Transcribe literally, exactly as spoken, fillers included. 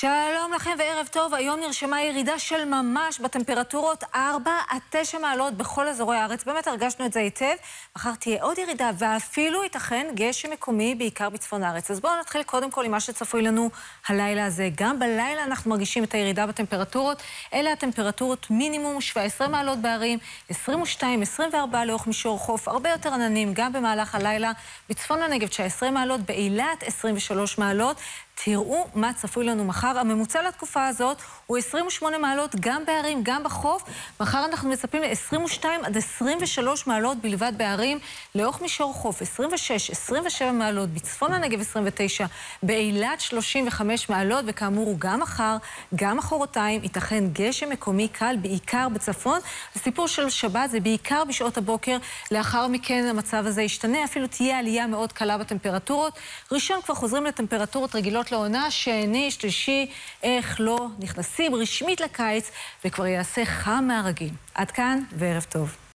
שלום לכם וערב טוב. היום נרשמה ירידה של ממש בטמפרטורות ארבע עד תשע מעלות בכל אזורי הארץ. באמת הרגשנו את זה היטב. מחר תהיה עוד ירידה ואפילו ייתכן גשם מקומי בעיקר בצפון הארץ. אז בואו נתחיל קודם כל עם מה שצפוי לנו הלילה הזה. גם בלילה אנחנו מרגישים את הירידה בטמפרטורות. אלה הטמפרטורות מינימום שבע עשרה מעלות בערים, עשרים ושתיים עשרים וארבע לאורך מישור חוף, הרבה יותר עננים גם במהלך הלילה. בצפון הנגב תשע עשרה מעלות, באילת עשרים ושלוש מעלות. תראו מה צפוי לנו מחר. הממוצע לתקופה הזאת הוא עשרים ושמונה מעלות גם בערים, גם בחוף. מחר אנחנו מצפים ל-עשרים ושתיים עד עשרים ושלוש מעלות בלבד בערים. לאורך מישור חוף עשרים ושש עשרים ושבע מעלות, בצפון הנגב עשרים ותשע, באילת שלושים וחמש מעלות, וכאמור הוא גם מחר, גם מחרתיים, ייתכן גשם מקומי קל בעיקר בצפון. הסיפור של שבת זה בעיקר בשעות הבוקר, לאחר מכן המצב הזה ישתנה, אפילו תהיה עלייה מאוד קלה בטמפרטורות. ראשון כבר חוזרים לטמפרטורות רגילות לעונה, שני, שלישי, איך לא, נכנסים רשמית לקיץ וכבר יעשה חם מהרגיל. עד כאן וערב טוב.